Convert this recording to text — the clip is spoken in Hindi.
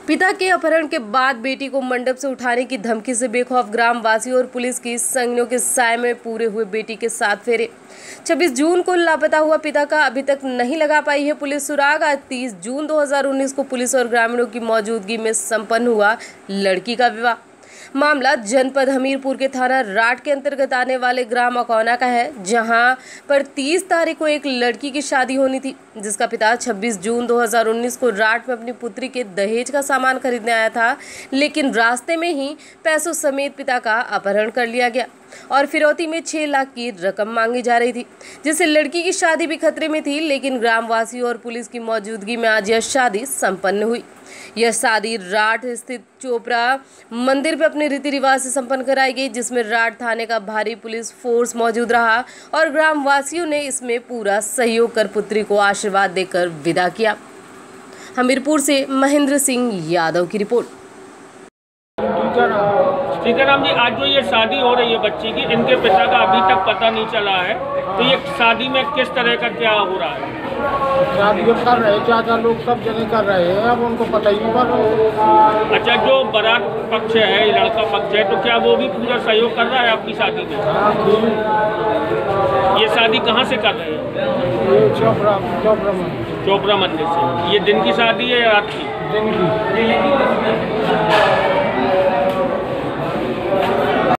पिता के अपहरण के बाद बेटी को मंडप से उठाने की धमकी से बेखौफ ग्रामवासियों और पुलिस की संगनियों के साए में पूरे हुए बेटी के 7 फेरे। 26 जून को लापता हुआ पिता का अभी तक नहीं लगा पाई है पुलिस सुराग। आज 30 जून 2019 को पुलिस और ग्रामीणों की मौजूदगी में संपन्न हुआ लड़की का विवाह। मामला जनपद हमीरपुर के थाना राट के अंतर्गत आने वाले ग्राम अकौना का है, जहां पर 30 तारीख को एक लड़की की शादी होनी थी, जिसका पिता 26 जून 2019 को राट में अपनी पुत्री के दहेज का सामान खरीदने आया था, लेकिन रास्ते में ही पैसों समेत पिता का अपहरण कर लिया गया और फिरौती में 6 लाख की रकम मांगी जा रही थी, जिससे लड़की की शादी भी खतरे में थी। लेकिन ग्रामवासियों और पुलिस की मौजूदगी में आज यह शादी संपन्न हुई। यह शादी राट स्थित चोपड़ा मंदिर पे अपने रीति रिवाज से संपन्न कराई गई, जिसमें राट थाने का भारी पुलिस फोर्स मौजूद रहा और ग्रामवासियों ने इसमें पूरा सहयोग कर पुत्री को आशीर्वाद देकर विदा किया। हमीरपुर से महेंद्र सिंह यादव की रिपोर्ट। टीकाराम जी, आज जो ये शादी हो रही है बच्ची की, इनके पिता का अभी तक पता नहीं चला है, तो ये शादी में किस तरह का क्या हो रहा है? शादी कर रहे चाचा लोग सब जने कर रहे हैं, अब उनको पता ही नहीं पड़ रहा। अच्छा, जो बारात पक्ष है, लड़का पक्ष है, तो क्या वो भी पूरा सहयोग कर रहा है आपकी शादी में? ये शादी कहाँ से कर रहे हैं? चोपड़ा मंदिर से। ये दिन की शादी है या रात की? दिन की।